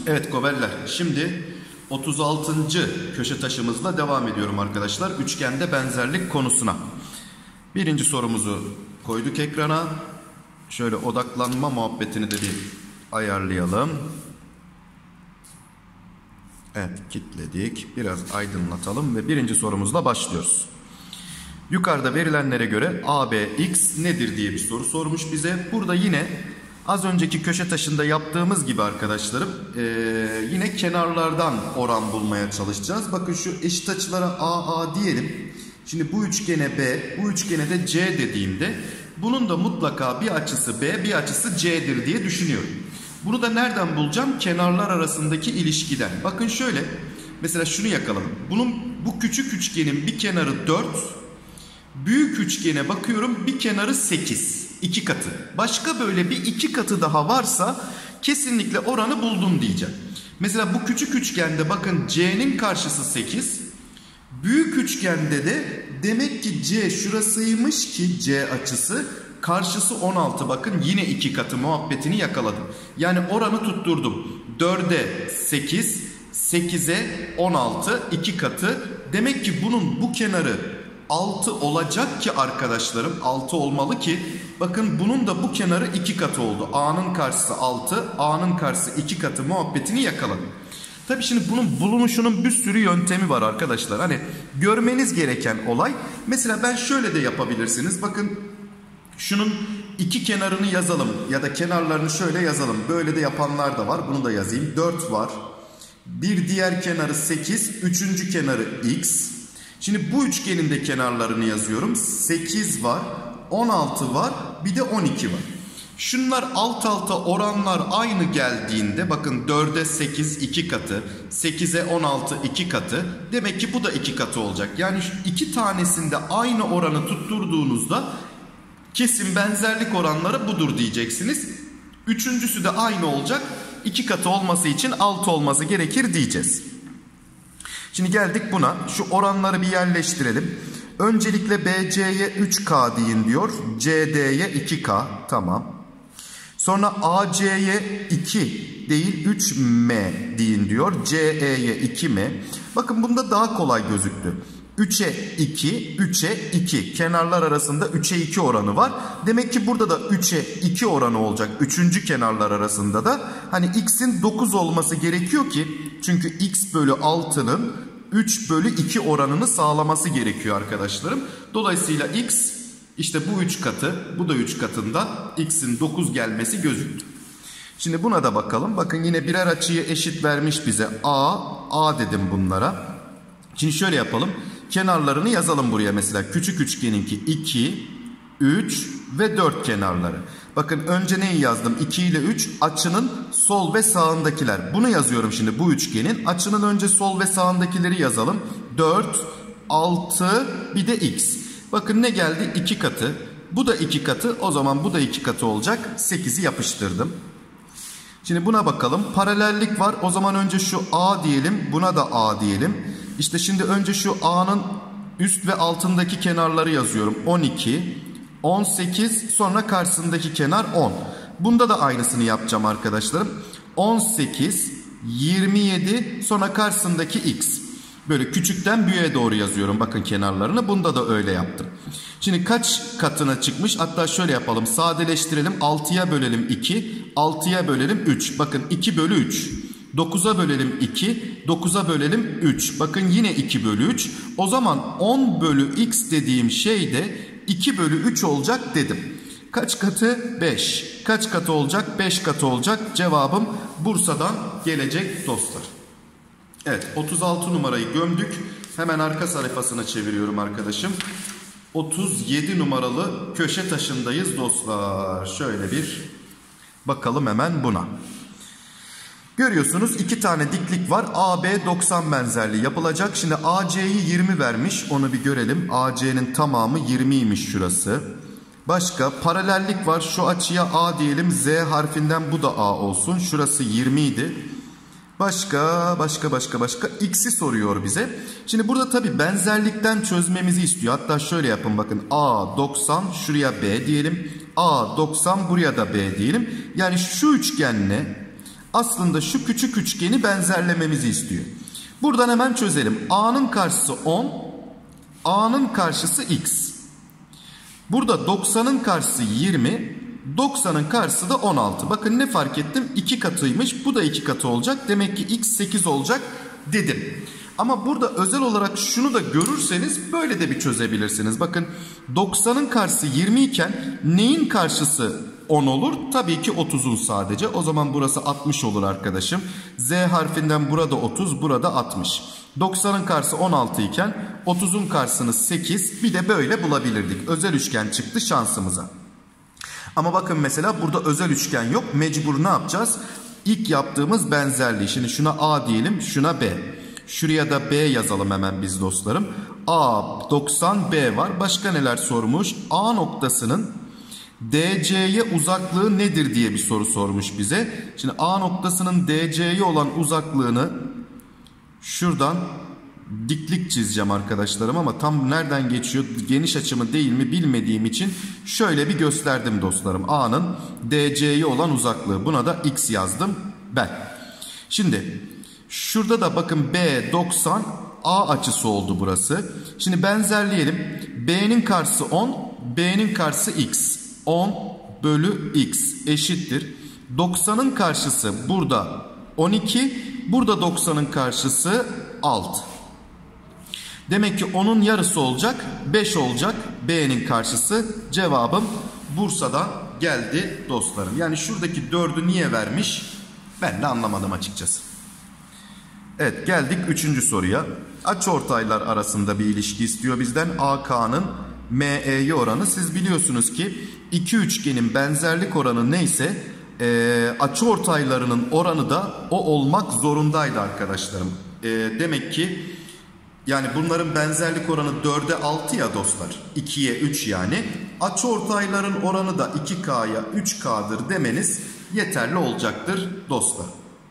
Evet Gobeller, şimdi 36. köşe taşımızla devam ediyorum arkadaşlar. Üçgende benzerlik konusuna. Birinci sorumuzu koyduk ekrana. Şöyle odaklanma muhabbetini de bir ayarlayalım. Evet, kilitledik. Biraz aydınlatalım ve birinci sorumuzla başlıyoruz. Yukarıda verilenlere göre ABX nedir diye bir soru sormuş bize. Burada yine az önceki köşe taşında yaptığımız gibi arkadaşlarım yine kenarlardan oran bulmaya çalışacağız. Bakın şu eşit açılara AA diyelim. Şimdi bu üçgene B, bu üçgene de C dediğimde bunun da mutlaka bir açısı B, bir açısı C'dir diye düşünüyorum. Bunu da nereden bulacağım? Kenarlar arasındaki ilişkiden. Bakın şöyle, mesela şunu yakalım. Bu küçük üçgenin bir kenarı 4, büyük üçgene bakıyorum bir kenarı 8. 2 katı. Başka böyle bir 2 katı daha varsa kesinlikle oranı buldum diyeceğim. Mesela bu küçük üçgende bakın C'nin karşısı 8. Büyük üçgende de demek ki C şurasıymış ki C açısı, karşısı 16. Bakın yine 2 katı muhabbetini yakaladım. Yani oranı tutturdum. 4'e 8, 8'e 16, 2 katı. Demek ki bunun bu kenarı 6 olacak ki arkadaşlarım, 6 olmalı ki bakın bunun da bu kenarı 2 katı oldu. A'nın karşısı 6, A'nın karşısı 2 katı muhabbetini yakaladım. Tabii şimdi bunun bulunuşunun bir sürü yöntemi var arkadaşlar. Hani görmeniz gereken olay. Mesela ben şöyle de yapabilirsiniz. Bakın şunun iki kenarını yazalım ya da kenarlarını şöyle yazalım. Böyle de yapanlar da var. Bunu da yazayım. 4 var. Bir diğer kenarı 8. Üçüncü kenarı X. Şimdi bu üçgenin de kenarlarını yazıyorum. 8 var. 16 var. Bir de 12 var. Şunlar alt alta oranlar aynı geldiğinde bakın 4'e 8 2 katı, 8'e 16 2 katı. Demek ki bu da 2 katı olacak. Yani şu iki tanesinde aynı oranı tutturduğunuzda kesin benzerlik oranları budur diyeceksiniz. Üçüncüsü de aynı olacak. 2 katı olması için 6 olması gerekir diyeceğiz. Şimdi geldik buna. Şu oranları bir yerleştirelim. Öncelikle BC'ye 3K deyin diyor. CD'ye 2K. Tamam. Sonra AC'ye 2 değil 3M deyin diyor. CE'ye 2M. Bakın bunda daha kolay gözüktü. 3'e 2, 3'e 2. Kenarlar arasında 3'e 2 oranı var. Demek ki burada da 3'e 2 oranı olacak. Üçüncü kenarlar arasında da. Hani x'in 9 olması gerekiyor ki. Çünkü x bölü 6'nın 3 bölü 2 oranını sağlaması gerekiyor arkadaşlarım. Dolayısıyla x işte bu 3 katı, bu da 3 katında x'in 9 gelmesi gözüktü. Şimdi buna da bakalım. Bakın yine birer açıyı eşit vermiş bize. A dedim bunlara. Şimdi şöyle yapalım. Kenarlarını yazalım buraya mesela. Küçük üçgeninki 2, 3 ve 4 kenarları. Bakın önce neyi yazdım? 2 ile 3 açının sol ve sağındakiler. Bunu yazıyorum şimdi bu üçgenin. Açının önce sol ve sağındakileri yazalım. 4, 6 bir de x. Bakın ne geldi? 2 katı. Bu da 2 katı. O zaman bu da 2 katı olacak. 8'i yapıştırdım. Şimdi buna bakalım. Paralellik var. O zaman önce şu A diyelim. Buna da A diyelim. İşte şimdi önce şu A'nın üst ve altındaki kenarları yazıyorum. 12, 18 sonra karşısındaki kenar 10. Bunda da aynısını yapacağım arkadaşlarım. 18, 27 sonra karşısındaki x. Böyle küçükten büyüğe doğru yazıyorum bakın kenarlarını. Bunda da öyle yaptım. Şimdi kaç katına çıkmış? Hatta şöyle yapalım. Sadeleştirelim. 6'ya bölelim 2. 6'ya bölelim 3. Bakın 2 bölü 3. 9'a bölelim 2. 9'a bölelim 3. Bakın yine 2 bölü 3. O zaman 10 bölü x dediğim şey de 2 bölü 3 olacak dedim. Kaç katı? 5. Kaç katı olacak? 5 katı olacak. Cevabım Bursa'dan gelecek dostlar. Evet, 36 numarayı gömdük. Hemen arka sayfasına çeviriyorum arkadaşım. 37 numaralı köşe taşındayız dostlar. Şöyle bir bakalım hemen buna. Görüyorsunuz 2 tane diklik var. AB 90 benzerliği yapılacak. Şimdi AC'yi 20 vermiş. Onu bir görelim. AC'nin tamamı 20'ymiş şurası. Başka paralellik var. Şu açıya A diyelim. Z harfinden bu da A olsun. Şurası 20 idi. Başka. X'i soruyor bize. Şimdi burada tabii benzerlikten çözmemizi istiyor. Hatta şöyle yapın bakın. A 90 şuraya B diyelim. A 90 buraya da B diyelim. Yani şu üçgenle aslında şu küçük üçgeni benzerlememizi istiyor. Buradan hemen çözelim. A'nın karşısı 10, A'nın karşısı x. Burada 90'ın karşısı 20, 90'ın karşısı da 16. Bakın ne fark ettim? 2 katıymış. Bu da 2 katı olacak. Demek ki x 8 olacak dedim. Ama burada özel olarak şunu da görürseniz böyle de bir çözebilirsiniz. Bakın 90'ın karşısı 20 iken neyin karşısı 10 olur? Tabii ki 30'un sadece. O zaman burası 60 olur arkadaşım. Z harfinden burada 30, burada 60. 90'ın karşısı 16 iken 30'un karşısını 8, bir de böyle bulabilirdik. Özel üçgen çıktı şansımıza. Ama bakın mesela burada özel üçgen yok. Mecbur ne yapacağız? İlk yaptığımız benzerliği. Şimdi şuna A diyelim, şuna B. Şuraya da B yazalım hemen biz dostlarım. A 90, B var. Başka neler sormuş? A noktasının DC'ye uzaklığı nedir diye bir soru sormuş bize. Şimdi A noktasının DC'ye olan uzaklığını şuradan diklik çizeceğim arkadaşlarım ama tam nereden geçiyor, geniş açı mı değil mi bilmediğim için şöyle bir gösterdim dostlarım. A'nın DC'ye olan uzaklığı, buna da x yazdım ben. Şimdi şurada da bakın B 90, A açısı oldu burası. Şimdi benzerleyelim. B'nin karşısı 10, B'nin karşısı x. 10 bölü x eşittir. 90'ın karşısı burada 12, burada 90'ın karşısı 6. Demek ki 10'un yarısı olacak, 5 olacak B'nin karşısı. Cevabım Bursa'dan geldi dostlarım. Yani şuradaki 4'ü niye vermiş ben de anlamadım açıkçası. Evet, geldik 3. soruya. Açıortaylar arasında bir ilişki istiyor bizden. AK'nın ME'ye oranı. Siz biliyorsunuz ki iki üçgenin benzerlik oranı neyse açıortaylarının oranı da o olmak zorundaydı arkadaşlarım. Demek ki yani bunların benzerlik oranı 4'e 6 ya dostlar. 2'ye 3 yani. Açıortayların oranı da 2K'ya 3K'dır demeniz yeterli olacaktır dostlar.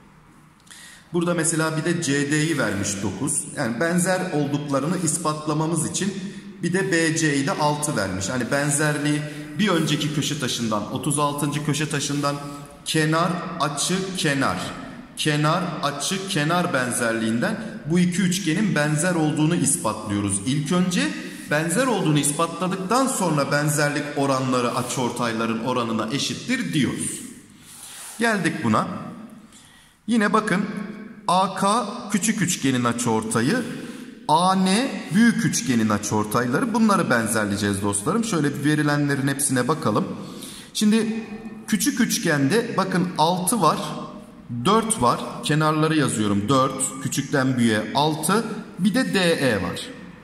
Burada mesela bir de CD'yi vermiş 9. Yani benzer olduklarını ispatlamamız için bir de BC ile 6 vermiş. Hani benzerliği bir önceki köşe taşından, 36. köşe taşından kenar, açı, kenar. Kenar, açı, kenar benzerliğinden bu iki üçgenin benzer olduğunu ispatlıyoruz. İlk önce benzer olduğunu ispatladıktan sonra benzerlik oranları açıortayların oranına eşittir diyoruz. Geldik buna. Yine bakın AK küçük üçgenin açıortayı, AN büyük üçgenin açıortayları, bunları benzerleyeceğiz dostlarım. Şöyle bir verilenlerin hepsine bakalım. Şimdi küçük üçgende bakın 6 var, 4 var. Kenarları yazıyorum 4, küçükten büyüğe 6, bir de DE var.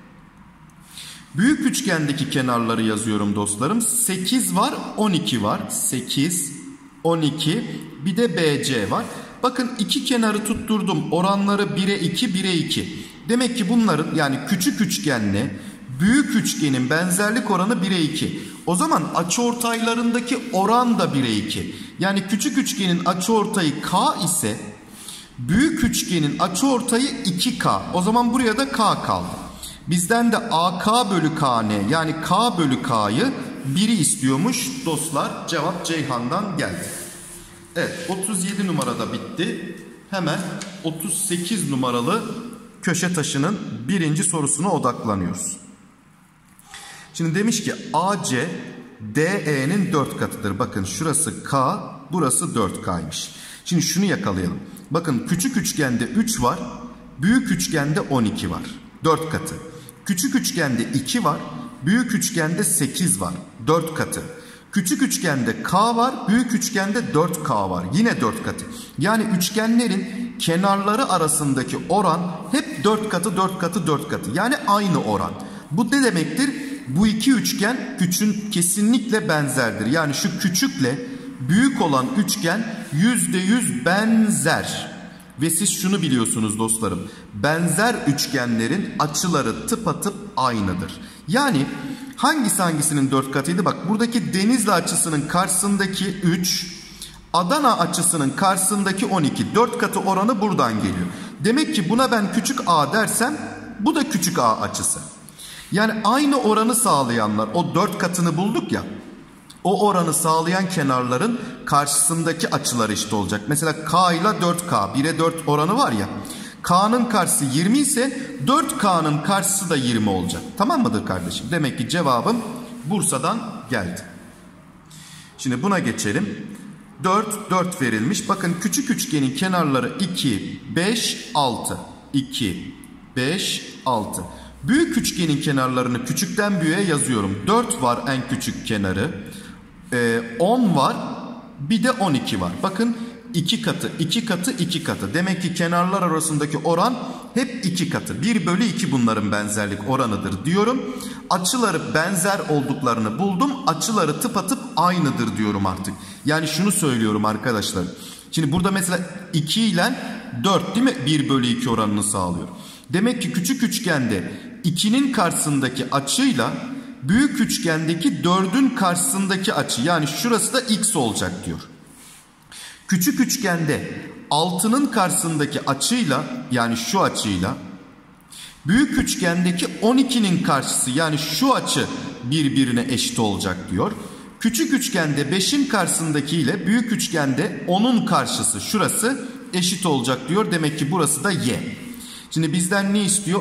Büyük üçgendeki kenarları yazıyorum dostlarım. 8 var, 12 var. 8, 12, bir de BC var. Bakın iki kenarı tutturdum. Oranları 1'e 2, 1'e 2. Demek ki bunların yani küçük üçgenle büyük üçgenin benzerlik oranı 1'e 2. O zaman açıortaylarındaki oran da 1'e 2. Yani küçük üçgenin açıortayı K ise büyük üçgenin açıortayı 2K. O zaman buraya da K kaldı. Bizden de AK bölü KN yani K bölü K'yı 1'i istiyormuş dostlar. Cevap Ceyhan'dan geldi. Evet, 37 numarada bitti. Hemen 38 numaralı köşe taşının birinci sorusuna odaklanıyoruz. Şimdi demiş ki AC DE'nin 4 katıdır. Bakın şurası K, burası 4K'ymış. Şimdi şunu yakalayalım. Bakın küçük üçgende 3 var, büyük üçgende 12 var. 4 katı. Küçük üçgende 2 var, büyük üçgende 8 var. 4 katı. Küçük üçgende K var, büyük üçgende 4K var. Yine 4 katı. Yani üçgenlerin kenarları arasındaki oran hep 4 katı, 4 katı, 4 katı. Yani aynı oran. Bu ne demektir? Bu iki üçgen kesinlikle benzerdir. Yani şu küçükle büyük olan üçgen %100 benzer. Ve siz şunu biliyorsunuz dostlarım. Benzer üçgenlerin açıları tıpatıp aynıdır. Yani hangisi hangisinin 4 katıydı? Bak buradaki Denizli açısının karşısındaki 3, Adana açısının karşısındaki 12. 4 katı oranı buradan geliyor. Demek ki buna ben küçük a dersem bu da küçük a açısı. Yani aynı oranı sağlayanlar, o 4 katını bulduk ya. o oranı sağlayan kenarların karşısındaki açılar eşit olacak. Mesela K ile 4K 1'e 4 oranı var ya. K'nın karşısı 20 ise 4K'nın karşısı da 20 olacak. Tamam mıdır kardeşim? Demek ki cevabım Bursa'dan geldi. Şimdi buna geçelim. 4, 4 verilmiş. Bakın küçük üçgenin kenarları 2, 5, 6. 2, 5, 6. Büyük üçgenin kenarlarını küçükten büyüğe yazıyorum. 4 var en küçük kenarı. 10 var. Bir de 12 var. Bakın 2 katı, 2 katı, 2 katı. Demek ki kenarlar arasındaki oran hep 2 katı. 1 bölü 2 bunların benzerlik oranıdır diyorum. Açıları benzer olduklarını buldum. Açıları tıpatıp aynıdır diyorum artık. Yani şunu söylüyorum arkadaşlar. Şimdi burada mesela 2 ile 4 değil mi? 1 bölü 2 oranını sağlıyor. Demek ki küçük üçgende 2'nin karşısındaki açıyla büyük üçgendeki 4'ün karşısındaki açı, yani şurası da x olacak diyor. Küçük üçgende 6'nın karşısındaki açıyla, yani şu açıyla, büyük üçgendeki 12'nin karşısı, yani şu açı birbirine eşit olacak diyor. Küçük üçgende 5'in karşısındaki ile büyük üçgende 10'un karşısı, şurası eşit olacak diyor. Demek ki burası da y. Şimdi bizden ne istiyor?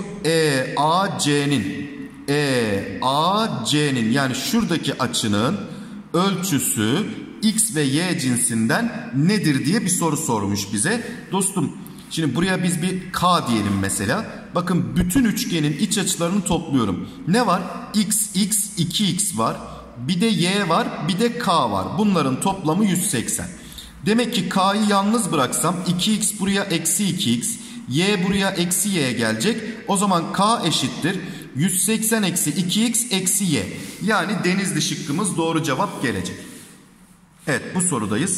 EAC'nin yani şuradaki açının ölçüsü x ve y cinsinden nedir diye bir soru sormuş bize. Dostum şimdi buraya biz bir k diyelim mesela. Bakın bütün üçgenin iç açılarını topluyorum. Ne var? X, 2x var. Bir de y var, bir de k var. Bunların toplamı 180. Demek ki k'yı yalnız bıraksam 2x buraya eksi 2x, y buraya eksi y gelecek. O zaman k eşittir 180 eksi 2x eksi y. Yani Denizli şıkkımız doğru cevap gelecek. Evet, bu sorudayız.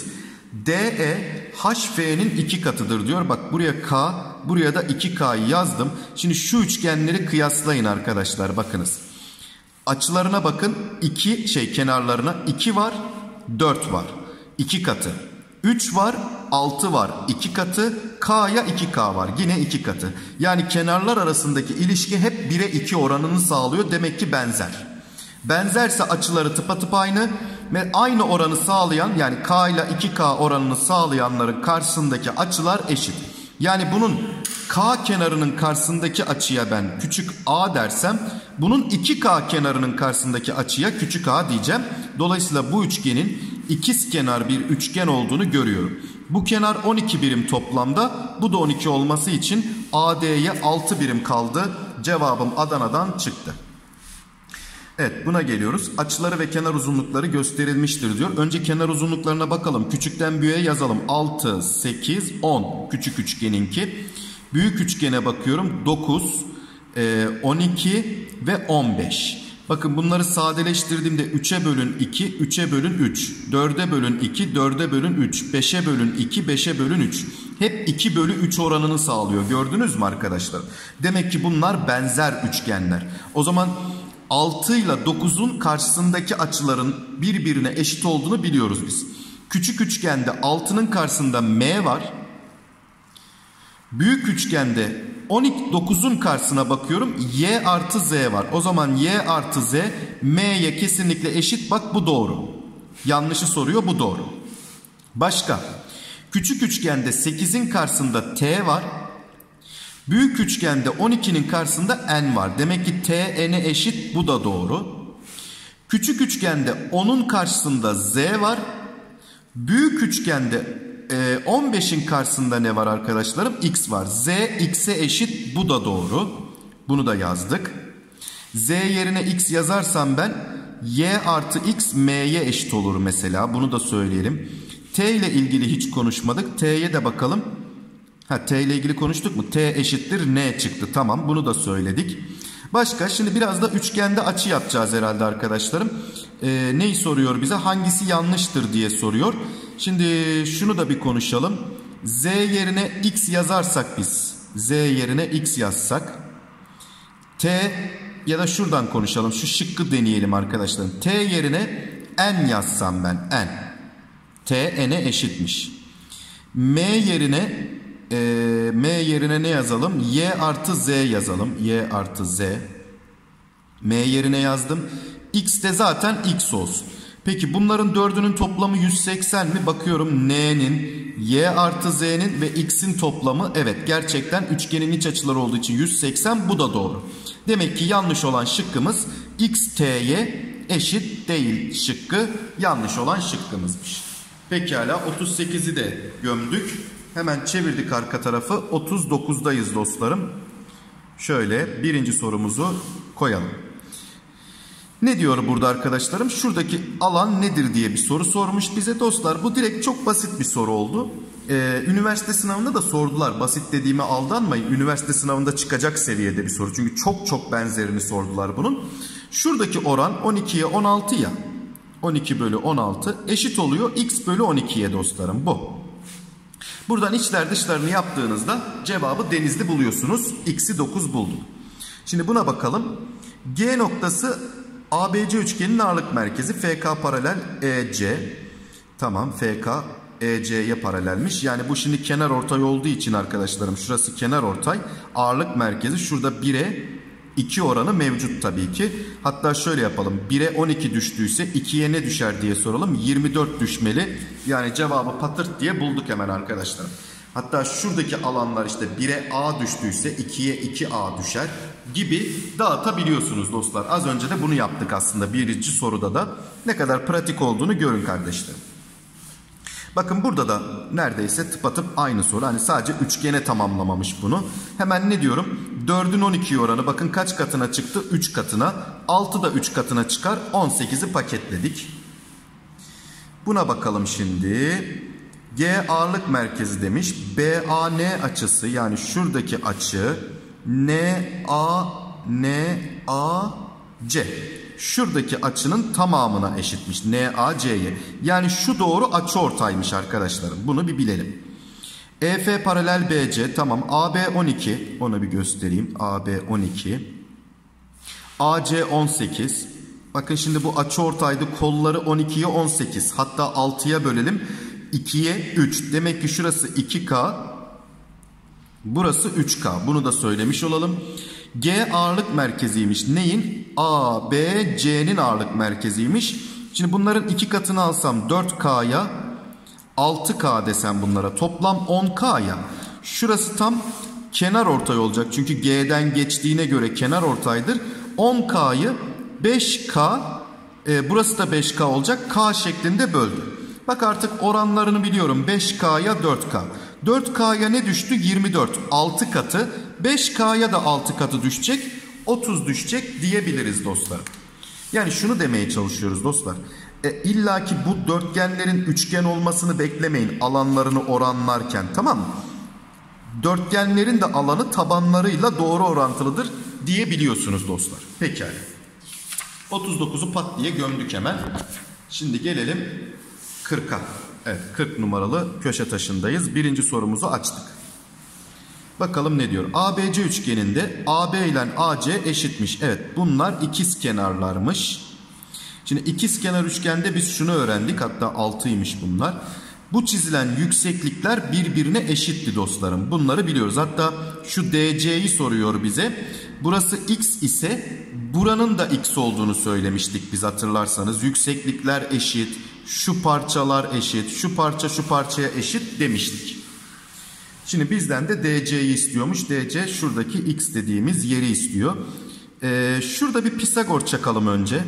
DE HF'nin 2 katıdır diyor. Bak buraya k, buraya da 2k'yı yazdım. Şimdi şu üçgenleri kıyaslayın arkadaşlar, bakınız. Açılarına bakın. Kenarlarına 2 var, 4 var. 2 katı. 3 var, 6 var. 2 katı. K'ya 2K var. Yine 2 katı. Yani kenarlar arasındaki ilişki hep 1'e 2 oranını sağlıyor. Demek ki benzer. Benzerse açıları tıpatıp aynı ve aynı oranı sağlayan, yani K ile 2K oranını sağlayanların karşısındaki açılar eşit. Yani bunun K kenarının karşısındaki açıya ben küçük a dersem, bunun 2K kenarının karşısındaki açıya küçük a diyeceğim. Dolayısıyla bu üçgenin ikizkenar bir üçgen olduğunu görüyorum. Bu kenar 12 birim toplamda, bu da 12 olması için AD'ye 6 birim kaldı. Cevabım Adana'dan çıktı. Evet, buna geliyoruz. Açıları ve kenar uzunlukları gösterilmiştir diyor. Önce kenar uzunluklarına bakalım. Küçükten büyüğe yazalım. 6, 8, 10 küçük üçgeninki. Büyük üçgene bakıyorum. 9, 12 ve 15. Bakın bunları sadeleştirdiğimde 3'e bölün 2, 3'e bölün 3, 4'e bölün 2, 4'e bölün 3, 5'e bölün 2, 5'e bölün 3. Hep 2 bölü 3 oranını sağlıyor. Gördünüz mü arkadaşlar? Demek ki bunlar benzer üçgenler. O zaman 6 ile 9'un karşısındaki açıların birbirine eşit olduğunu biliyoruz biz. Küçük üçgende 6'nın karşısında m var. Büyük üçgende 9'un karşısına bakıyorum, y artı z var. O zaman y artı z m'ye kesinlikle eşit. Bak bu doğru. Yanlışı soruyor, bu doğru. Başka. Küçük üçgende 8'in karşısında t var. Büyük üçgende 12'nin karşısında n var. Demek ki t n'e eşit, bu da doğru. Küçük üçgende 10'un karşısında z var. Büyük üçgende 15'in karşısında ne var arkadaşlarım? X var. Z x'e eşit, bu da doğru. Bunu da yazdık. Z yerine x yazarsam ben y artı x m'ye eşit olur mesela. Bunu da söyleyelim. T ile ilgili hiç konuşmadık. T'ye de bakalım. T ile ilgili konuştuk mu? T eşittir n çıktı. Tamam, bunu da söyledik. Başka, şimdi biraz da üçgende açı yapacağız herhalde arkadaşlarım. Neyi soruyor bize? Hangisi yanlıştır diye soruyor. Şimdi şunu da bir konuşalım. Z yerine x yazarsak biz. Z yerine x yazsak. T ya da şuradan konuşalım. Şu şıkkı deneyelim arkadaşlar. T yerine n yazsam ben. N. T n'e eşitmiş. M yerine ne yazalım? Y artı z yazalım. Y artı z. M yerine yazdım. X de zaten x olsun. Peki bunların dördünün toplamı 180 mi? Bakıyorum n'nin, y artı z'nin ve x'in toplamı, evet gerçekten üçgenin iç açıları olduğu için 180, bu da doğru. Demek ki yanlış olan şıkkımız x, t'ye eşit değil şıkkı yanlış olan şıkkımızmış. Pekala 38'i de gömdük. Hemen çevirdik arka tarafı. 39'dayız dostlarım. Şöyle birinci sorumuzu koyalım. Ne diyor burada arkadaşlarım? Şuradaki alan nedir diye bir soru sormuş bize dostlar. Bu direkt çok basit bir soru oldu. Üniversite sınavında da sordular. Basit dediğime aldanmayın. Üniversite sınavında çıkacak seviyede bir soru. Çünkü çok benzerini sordular bunun. Şuradaki oran 12'ye 16 ya. 12 bölü 16 eşit oluyor x bölü 12'ye dostlarım, bu. Buradan içler dışlarını yaptığınızda cevabı denizli buluyorsunuz. X'i 9 bulduk. Şimdi buna bakalım. G noktası ABC üçgeninin ağırlık merkezi. FK paralel EC. Tamam, FK EC'ye paralelmiş. Yani bu şimdi kenar ortay olduğu için arkadaşlarım, şurası kenar ortay. Ağırlık merkezi şurada 1'e 2 oranı mevcut tabii ki. Hatta şöyle yapalım. 1'e 12 düştüyse 2'ye ne düşer diye soralım. 24 düşmeli. Yani cevabı patırt diye bulduk hemen arkadaşlar. Hatta şuradaki alanlar işte 1'e A düştüyse 2'ye 2A düşer gibi dağıtabiliyorsunuz dostlar. Az önce de bunu yaptık aslında birinci soruda da. Ne kadar pratik olduğunu görün kardeşlerim. Bakın burada da neredeyse tıpatıp aynı soru. Hani sadece üçgene tamamlamamış bunu. Hemen ne diyorum? 4'ün 12 oranı bakın kaç katına çıktı? 3 katına. 6 da 3 katına çıkar. 18'i paketledik. Buna bakalım şimdi. G ağırlık merkezi demiş. BAN açısı, yani şuradaki açı NAC. Şuradaki açının tamamına eşitmiş. NAC'ye. Yani şu doğru açıortaymış arkadaşlarım. Bunu bir bilelim. EF paralel BC. Tamam. AB 12. Onu bir göstereyim. AB 12. AC 18. Bakın şimdi bu açıortaydı. Kolları 12'ye 18. Hatta 6'ya bölelim. 2'ye 3. Demek ki şurası 2K. Burası 3K. Bunu da söylemiş olalım. G ağırlık merkeziymiş. Neyin? A, B, C'nin ağırlık merkeziymiş. Şimdi bunların 2 katını alsam 4K'ya 6K desem bunlara. Toplam 10K'ya. Şurası tam kenar ortay olacak. Çünkü G'den geçtiğine göre kenar ortaydır. 10K'yı 5K, burası da 5K olacak. K şeklinde böldü. Bak artık oranlarını biliyorum. 5K'ya 4K. 4K'ya ne düştü? 24. 6 katı. 5K'ya da 6 katı düşecek. 30 düşecek diyebiliriz dostlar. Yani şunu demeye çalışıyoruz dostlar. İlla ki bu dörtgenlerin üçgen olmasını beklemeyin. Alanlarını oranlarken, tamam mı? Dörtgenlerin de alanı tabanlarıyla doğru orantılıdır diyebiliyorsunuz dostlar. Pekala. 39'u pat diye gömdük hemen. Şimdi gelelim 40'a. Evet, 40 numaralı köşe taşındayız. Birinci sorumuzu açtık. Bakalım ne diyor? ABC üçgeninde AB ile AC eşitmiş. Evet, bunlar ikiz kenarlarmış. Şimdi ikiz kenar üçgende biz şunu öğrendik. Hatta 6'ymış bunlar. Bu çizilen yükseklikler birbirine eşitti dostlarım. Bunları biliyoruz. Hatta şu DC'yi soruyor bize. Burası x ise buranın da x olduğunu söylemiştik biz, hatırlarsanız. Yükseklikler eşit, şu parçalar eşit, şu parça şu parçaya eşit demiştik. Şimdi bizden de DC'yi istiyormuş. DC şuradaki x dediğimiz yeri istiyor. Şurada bir Pisagor çakalım önce.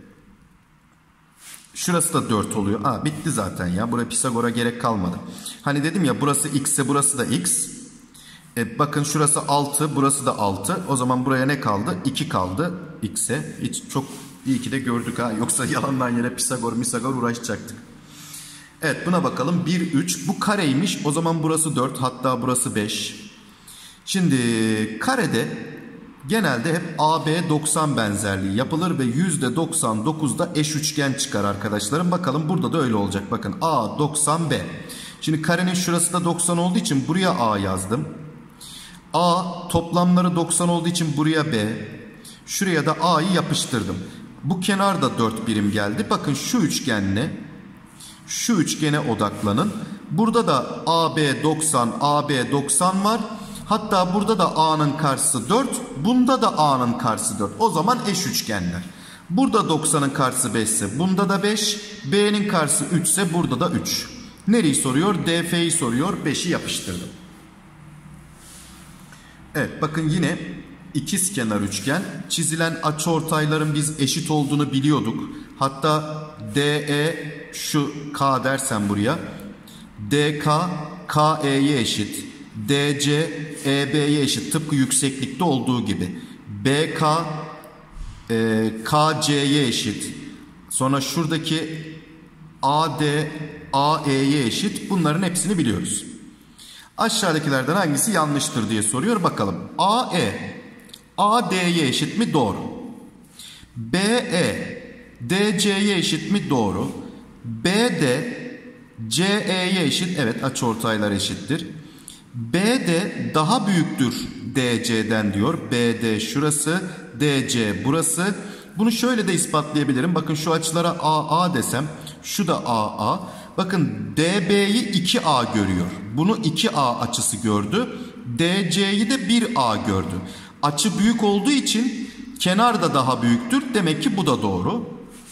Şurası da 4 oluyor. Bitti zaten ya. Buraya Pisagor'a gerek kalmadı. Hani dedim ya, burası x ise burası da x. Bakın şurası 6, burası da 6. O zaman buraya ne kaldı? 2 kaldı x'e. Hiç çok iyi ki de gördük ha. Yoksa yalandan yere Pisagor uğraşacaktık. Evet, buna bakalım. 1, 3. Bu kareymiş. O zaman burası 4. Hatta burası 5. Şimdi karede genelde hep AB 90 benzerliği yapılır ve %99'da eş üçgen çıkar arkadaşlarım. Bakalım burada da öyle olacak. Bakın A 90 B. Şimdi karenin şurası da 90 olduğu için buraya A yazdım. A toplamları 90 olduğu için buraya B. Şuraya da A'yı yapıştırdım. Bu kenar da 4 birim geldi. Bakın şu üçgenle şu üçgene odaklanın. Burada da AB 90, AB 90 var. Hatta burada da A'nın karşısı 4. Bunda da A'nın karşısı 4. O zaman eş üçgenler. Burada 90'ın karşısı 5 ise bunda da 5. B'nin karşısı 3 ise burada da 3. Nereyi soruyor? DF'yi soruyor. 5'i yapıştırdım. Evet, bakın yine ikizkenar üçgen. Çizilen açıortayların biz eşit olduğunu biliyorduk. Hatta DE şu K dersen buraya, DK KE'ye eşit, DC EB'ye eşit, tıpkı yükseklikte olduğu gibi. BK KC'ye eşit. Sonra şuradaki AD AE'ye eşit. Bunların hepsini biliyoruz. Aşağıdakilerden hangisi yanlıştır diye soruyor. Bakalım. AE AD'ye eşit mi? Doğru. BE DC'ye eşit mi? Doğru. BD CE'ye eşit. Evet, açıortaylar eşittir. BD daha büyüktür DC'den diyor. BD şurası, DC burası. Bunu şöyle de ispatlayabilirim. Bakın şu açılara AA desem, şu da AA. Bakın DB'yi 2A görüyor. Bunu 2A açısı gördü. DC'yi de 1A gördü. Açı büyük olduğu için kenar da daha büyüktür. Demek ki bu da doğru.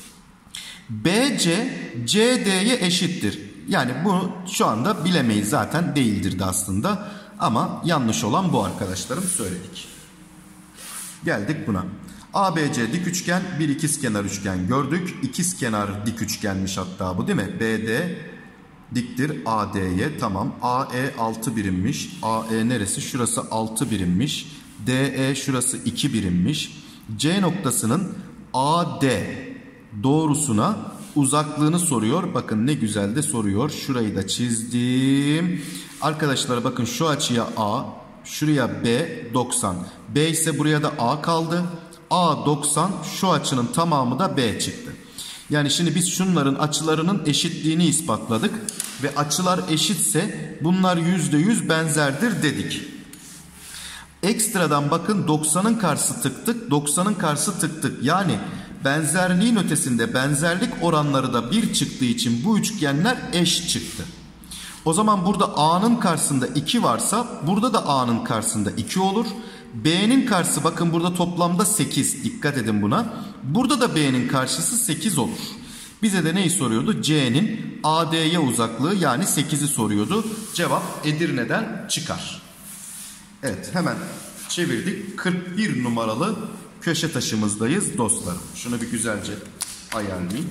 BC CD'ye eşittir. Yani bunu şu anda bilemeyiz, zaten değildir de aslında. Ama yanlış olan bu arkadaşlarım, söyledik. Geldik buna. ABC dik üçgen, bir ikizkenar üçgen gördük. İkizkenar dik üçgenmiş hatta bu, değil mi? BD diktir AD'ye. Tamam. AE 6 birimmiş. AE neresi? Şurası 6 birimmiş. DE şurası 2 birimmiş. C noktasının AD doğrusuna uzaklığını soruyor. Bakın ne güzel de soruyor. Şurayı da çizdim. Arkadaşlar bakın, şu açıya A, şuraya B 90. B ise buraya da A kaldı. A 90, şu açının tamamı da B çıktı. Yani şimdi biz şunların açılarının eşitliğini ispatladık. Ve açılar eşitse bunlar %100 benzerdir dedik. Ekstradan bakın, 90'ın karşısı tık tık, 90'ın karşısı tık tık. Yani benzerliğin ötesinde benzerlik oranları da 1 çıktığı için bu üçgenler eş çıktı. O zaman burada A'nın karşısında 2 varsa burada da A'nın karşısında 2 olur. B'nin karşısı bakın burada toplamda 8. Dikkat edin buna. Burada da B'nin karşısı 8 olur. Bize de neyi soruyordu? C'nin AD'ye uzaklığı, yani 8'i soruyordu. Cevap Edirne'den çıkar. Evet, hemen çevirdik. 41 numaralı köşe taşımızdayız dostlarım. Şunu bir güzelce ayarlayayım.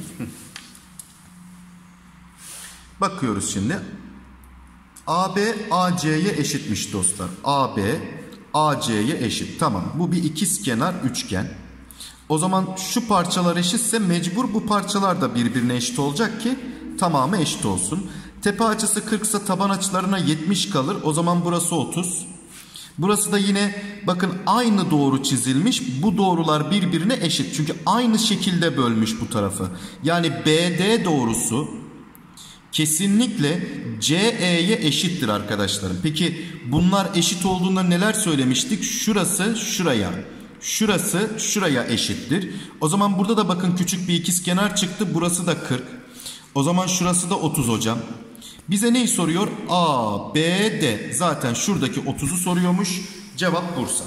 Bakıyoruz şimdi. AB AC'ye eşitmiş dostlar. AB AC'ye eşit. Tamam, bu bir ikizkenar üçgen. O zaman şu parçalar eşitse mecbur bu parçalar da birbirine eşit olacak ki tamamı eşit olsun. Tepe açısı 40 ise taban açılarına 70 kalır. O zaman burası 30. Burası da yine bakın aynı doğru çizilmiş. Bu doğrular birbirine eşit. Çünkü aynı şekilde bölmüş bu tarafı. Yani BD doğrusu kesinlikle CE'ye eşittir arkadaşlarım. Peki bunlar eşit olduğunda neler söylemiştik? Şurası şuraya, şurası şuraya eşittir. O zaman burada da bakın küçük bir ikizkenar çıktı. Burası da 40. O zaman şurası da 30 hocam. Bize neyi soruyor? A, B, D. Zaten şuradaki 30'u soruyormuş. Cevap Bursa.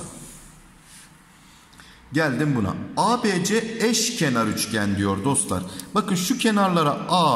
Geldim buna. ABC eşkenar üçgen diyor dostlar. Bakın şu kenarlara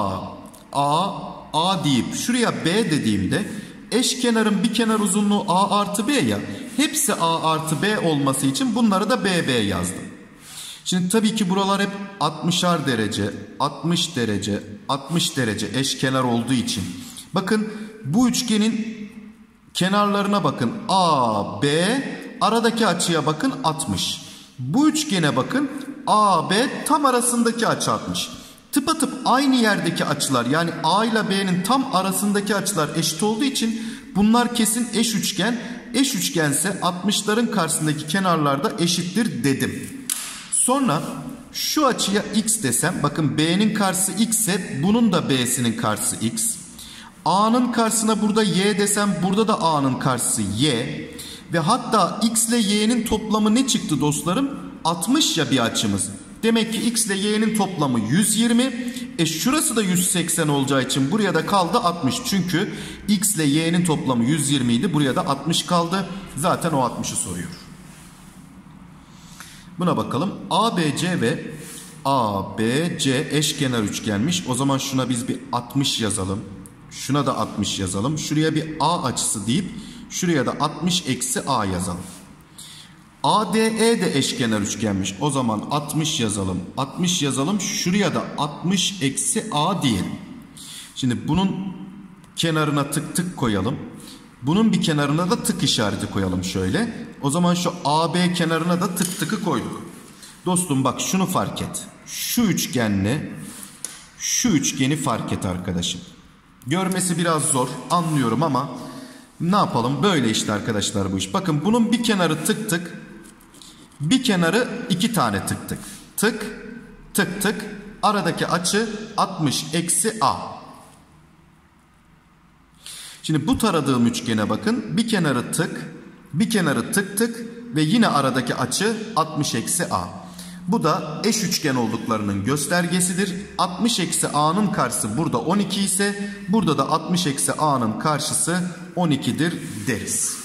A deyip şuraya B dediğimde eşkenarın bir kenar uzunluğu A artı B ya. Hepsi A artı B olması için bunları da BB yazdım. Şimdi tabii ki buralar hep 60'ar derece, 60 derece, 60 derece eşkenar olduğu için. Bakın bu üçgenin kenarlarına bakın. A, B, aradaki açıya bakın 60. Bu üçgene bakın. A, B tam arasındaki açı 60. Tıpatıp aynı yerdeki açılar, yani A ile B'nin tam arasındaki açılar eşit olduğu için bunlar kesin eş üçgen. Eş üçgense 60'ların karşısındaki kenarlar da eşittir dedim. Sonra şu açıya x desem, bakın B'nin karşısı x ise bunun da B'sinin karşısı x. A'nın karşısına burada y desem, burada da A'nın karşısı y. Ve hatta x ile y'nin toplamı ne çıktı dostlarım? 60 ya bir açımız. Demek ki x ile y'nin toplamı 120. Şurası da 180 olacağı için buraya da kaldı 60. Çünkü x ile y'nin toplamı 120 idi. Buraya da 60 kaldı. Zaten o 60'ı soruyor. Buna bakalım. ABC ve ABC eşkenar üçgenmiş. O zaman şuna biz bir 60 yazalım. Şuna da 60 yazalım. Şuraya bir A açısı deyip şuraya da 60 eksi A yazalım. ADE de eşkenar üçgenmiş. O zaman 60 yazalım. 60 yazalım. Şuraya da 60 eksi A diyelim. Şimdi bunun kenarına tık tık koyalım. Bunun bir kenarına da tık işareti koyalım şöyle. O zaman şu AB kenarına da tık tıkı koyduk. Dostum bak şunu fark et. Şu üçgenle şu üçgeni fark et arkadaşım. Görmesi biraz zor anlıyorum ama ne yapalım, böyle işte arkadaşlar bu iş. Bakın bunun bir kenarı tık tık, bir kenarı iki tane tık tık. Tık tık tık, aradaki açı 60 eksi A. Şimdi bu taradığım üçgene bakın, bir kenarı tık, bir kenarı tık tık ve yine aradaki açı 60 eksi A. Bu da eş üçgen olduklarının göstergesidir. 60 eksi A'nın karşısı burada 12 ise burada da 60 eksi A'nın karşısı 12'dir deriz.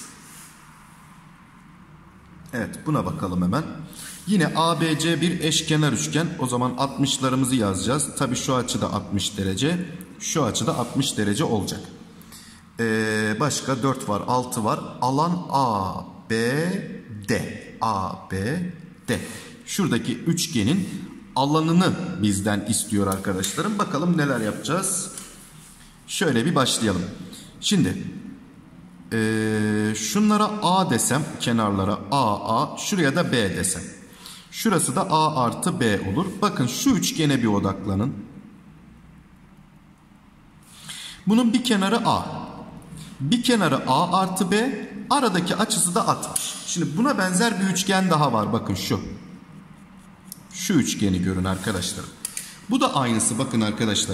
Evet, buna bakalım hemen. Yine ABC bir eşkenar üçgen. O zaman 60'larımızı yazacağız. Tabii şu açı da 60 derece. Şu açı da 60 derece olacak. Başka 4 var, 6 var. Alan ABD. ABD. Şuradaki üçgenin alanını bizden istiyor arkadaşlarım. Bakalım neler yapacağız. Şöyle bir başlayalım. Şimdi şunlara A desem, kenarlara AA, şuraya da B desem. Şurası da A artı B olur. Bakın şu üçgene bir odaklanın. Bunun bir kenarı A. Bir kenarı A artı B. Aradaki açısı da 60. Şimdi buna benzer bir üçgen daha var. Bakın şu. Şu üçgeni görün arkadaşlar. Bu da aynısı bakın arkadaşlar.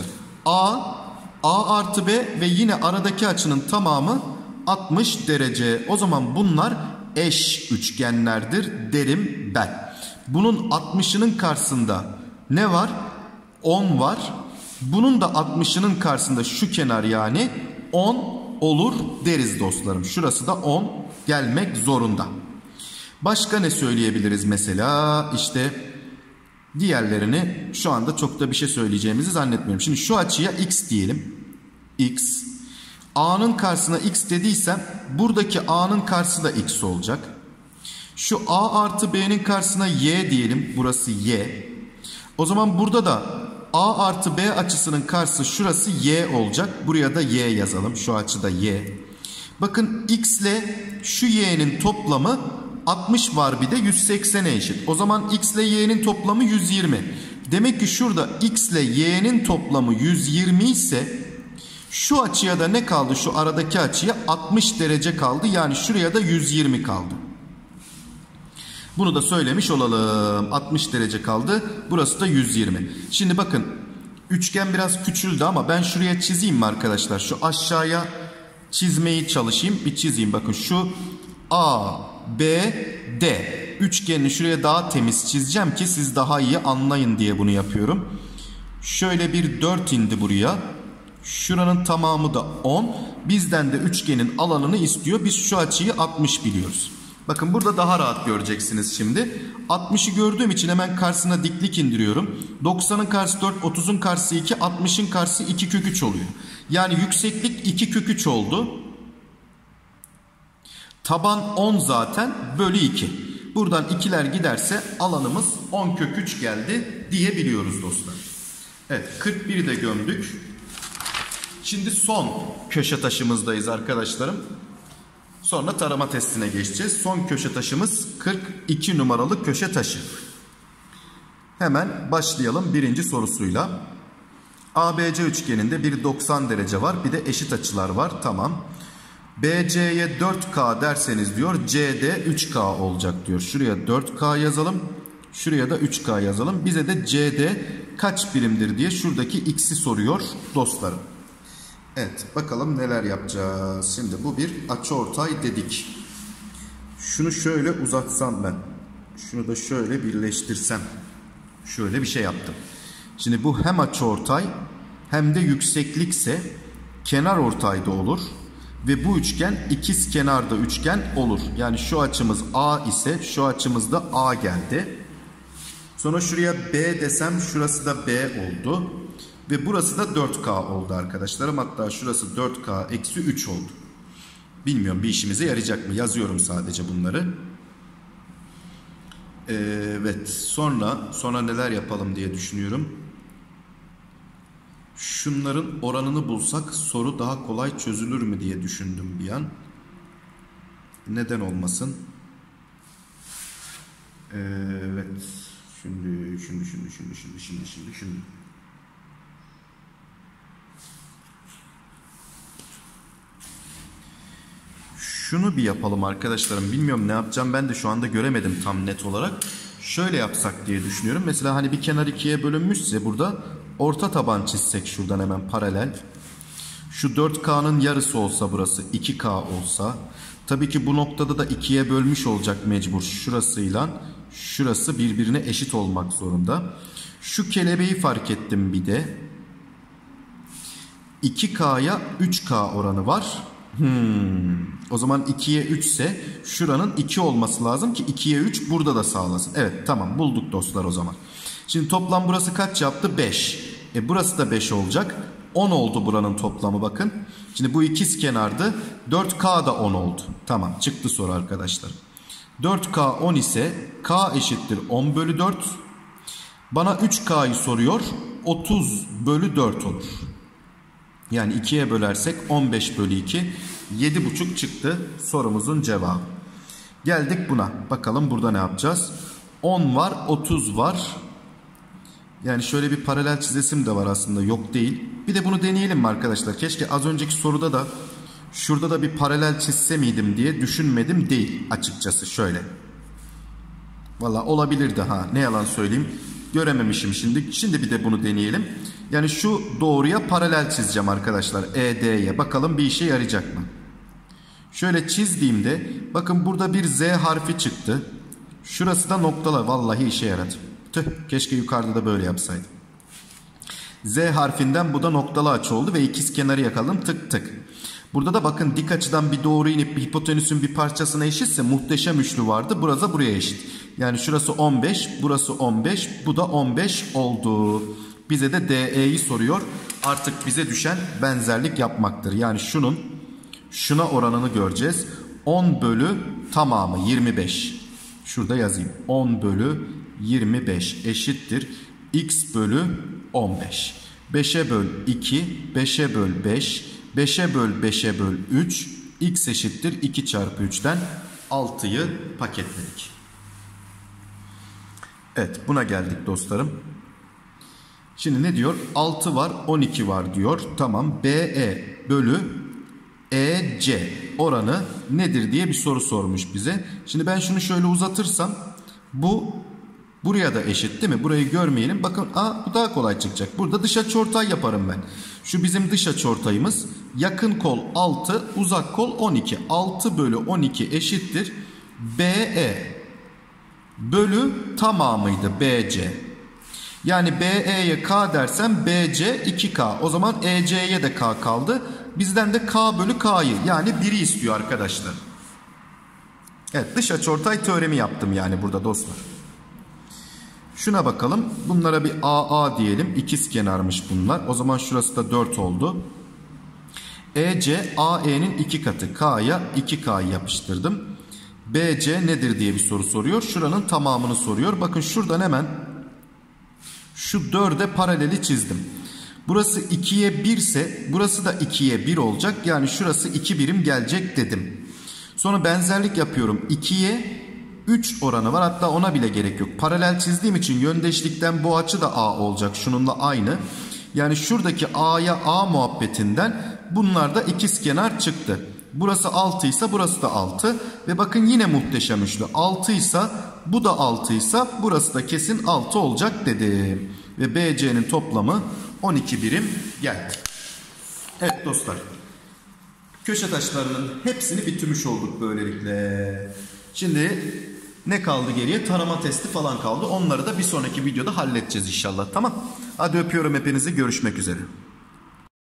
A artı B ve yine aradaki açının tamamı 60 derece. O zaman bunlar eş üçgenlerdir derim ben. Bunun 60'ının karşısında ne var? 10 var. Bunun da 60'ının karşısında şu kenar yani 10 olur deriz dostlarım. Şurası da 10 gelmek zorunda. Başka ne söyleyebiliriz mesela? İşte diğerlerini şu anda çok da bir şey söyleyeceğimizi zannetmiyorum. Şimdi şu açıya X diyelim. X. A'nın karşısına X dediysem buradaki A'nın karşısı da X olacak. Şu A artı B'nin karşısına Y diyelim. Burası Y. O zaman burada da A artı B açısının karşısı şurası Y olacak. Buraya da Y yazalım. Şu açı da Y. Bakın X ile şu Y'nin toplamı 60 var, bir de 180'e eşit. O zaman X ile Y'nin toplamı 120. Demek ki şurada X ile Y'nin toplamı 120 ise şu açıya da ne kaldı? Şu aradaki açıya 60 derece kaldı. Yani şuraya da 120 kaldı. Bunu da söylemiş olalım. 60 derece kaldı. Burası da 120. Şimdi bakın üçgen biraz küçüldü ama ben şuraya çizeyim mi arkadaşlar? Şu aşağıya çizmeye çalışayım. Bir çizeyim. Bakın şu A, B, D üçgenini şuraya daha temiz çizeceğim ki siz daha iyi anlayın diye bunu yapıyorum. Şöyle bir 4 indi buraya. Şuranın tamamı da 10. Bizden de üçgenin alanını istiyor. Biz şu açıyı 60 biliyoruz. Bakın burada daha rahat göreceksiniz şimdi. 60'ı gördüğüm için hemen karşısına diklik indiriyorum. 90'ın karşısı 4, 30'un karşısı 2, 60'ın karşısı 2 kök 3 oluyor. Yani yükseklik 2 kök 3 oldu. Taban 10 zaten, bölü 2. Buradan ikiler giderse alanımız 10 kök 3 geldi diyebiliyoruz dostlar. Evet, 41'i de gömdük. Şimdi son köşe taşımızdayız arkadaşlarım. Sonra tarama testine geçeceğiz. Son köşe taşımız 42 numaralı köşe taşı. Hemen başlayalım birinci sorusuyla. ABC üçgeninde bir 90 derece var, bir de eşit açılar var. Tamam. BC'ye 4K derseniz diyor CD 3K olacak diyor. Şuraya 4K yazalım. Şuraya da 3K yazalım. Bize de CD kaç birimdir diye şuradaki X'i soruyor dostlarım. Evet, bakalım neler yapacağız. Şimdi bu bir açıortay dedik. Şunu şöyle uzatsam ben. Şunu da şöyle birleştirsem. Şöyle bir şey yaptım. Şimdi bu hem açıortay hem de yükseklikse kenarortay da olur. Ve bu üçgen ikizkenarda üçgen olur. Yani şu açımız A ise şu açımız da A geldi. Sonra şuraya B desem şurası da B oldu. Ve burası da 4K oldu arkadaşlarım. Hatta şurası 4K eksi 3 oldu. Bilmiyorum bir işimize yarayacak mı? Yazıyorum sadece bunları. Evet. Sonra neler yapalım diye düşünüyorum. Şunların oranını bulsak soru daha kolay çözülür mü diye düşündüm bir an. Neden olmasın? Evet. Şimdi. Şunu bir yapalım arkadaşlarım. Bilmiyorum ne yapacağım. Ben de şu anda göremedim tam net olarak. Şöyle yapsak diye düşünüyorum. Mesela hani bir kenar ikiye bölünmüşse burada orta taban çizsek şuradan hemen paralel. Şu 4K'nın yarısı olsa burası 2K olsa. Tabii ki bu noktada da ikiye bölmüş olacak mecbur. Şurasıyla şurası birbirine eşit olmak zorunda. Şu kelebeği fark ettim bir de. 2K'ya 3K oranı var. O zaman 2'ye 3 ise şuranın 2 olması lazım ki 2'ye 3 burada da sağlasın. Evet tamam bulduk dostlar o zaman. Şimdi toplam burası kaç yaptı? 5. Burası da 5 olacak. 10 oldu buranın toplamı bakın. Şimdi bu ikiz kenardı. 4K da 10 oldu. Tamam çıktı soru arkadaşlar. 4K 10 ise K eşittir 10 bölü 4. Bana 3K'yı soruyor. 30 bölü 4 olur. Yani 2'ye bölersek 15 bölü 2. 7,5 çıktı sorumuzun cevabı. Geldik buna. Bakalım burada ne yapacağız? 10 var, 30 var. Yani şöyle bir paralel çizesim de var aslında. Yok değil. Bir de bunu deneyelim mi arkadaşlar? Keşke az önceki soruda da şurada da bir paralel çizse miydim diye düşünmedim değil açıkçası şöyle. Valla olabilirdi ha. Ne yalan söyleyeyim. Görememişim şimdi. Şimdi bir de bunu deneyelim. Yani şu doğruya paralel çizeceğim arkadaşlar. ED'ye. Bakalım bir işe yarayacak mı? Şöyle çizdiğimde bakın burada bir Z harfi çıktı. Şurası da noktalar. Vallahi işe yaradı. Tüh, keşke yukarıda da böyle yapsaydım. Z harfinden bu da noktalı açı oldu ve ikiz kenarı yakaladım tık tık. Burada da bakın dik açıdan bir doğru inip bir hipotenüsün bir parçasına eşitse muhteşem üçlü vardı. Burası buraya eşit. Yani şurası 15, burası 15, bu da 15 oldu. Bize de DE'yi soruyor. Artık bize düşen benzerlik yapmaktır. Yani şuna oranını göreceğiz. 10 bölü tamamı 25. Şurada yazayım. 10 bölü 25 eşittir. X bölü 15. 5'e böl 2, 5'e böl 5, 5'e böl 5'e böl 3. X eşittir 2 çarpı 3'ten 6'yı paketledik. Evet buna geldik dostlarım. Şimdi ne diyor? 6 var 12 var diyor. Tamam BE bölü EC oranı nedir diye bir soru sormuş bize. Şimdi ben şunu şöyle uzatırsam bu buraya da eşit değil mi? Burayı görmeyelim. Bakın bu daha kolay çıkacak. Burada dış açıortay yaparım ben. Şu bizim dış açıortayımız. Yakın kol 6, uzak kol 12. 6 bölü 12 eşittir. BE bölü tamamıydı BC. Yani BE'ye K dersem BC 2K. O zaman EC'ye de K kaldı. Bizden de K bölü K'yı yani 1'i istiyor arkadaşlar. Evet dış açıortay teoremi yaptım yani burada dostlar. Şuna bakalım. Bunlara bir AA diyelim. İkiz kenarmış bunlar. O zaman şurası da 4 oldu. EC AE'nin 2 katı. K'ya 2K'yı yapıştırdım. BC nedir diye bir soru soruyor. Şuranın tamamını soruyor. Bakın şuradan hemen şu 4'e paraleli çizdim. Burası 2'ye 1 ise burası da 2'ye 1 olacak. Yani şurası 2 birim gelecek dedim. Sonra benzerlik yapıyorum. 2'ye 3 oranı var. Hatta ona bile gerek yok. Paralel çizdiğim için yöndeşlikten bu açı da A olacak. Şununla aynı. Yani şuradaki A'ya A muhabbetinden bunlar da ikizkenar çıktı. Burası 6 ise burası da 6. Ve bakın yine muhteşem üçlü. 6 ise bu da 6 ise burası da kesin 6 olacak dedim. Ve BC'nin toplamı 12 birim geldi. Evet dostlar. Köşe taşlarının hepsini bitirmiş olduk böylelikle. Şimdi ne kaldı geriye? Tarama testi falan kaldı. Onları da bir sonraki videoda halledeceğiz inşallah. Tamam. Hadi öpüyorum hepinizi. Görüşmek üzere.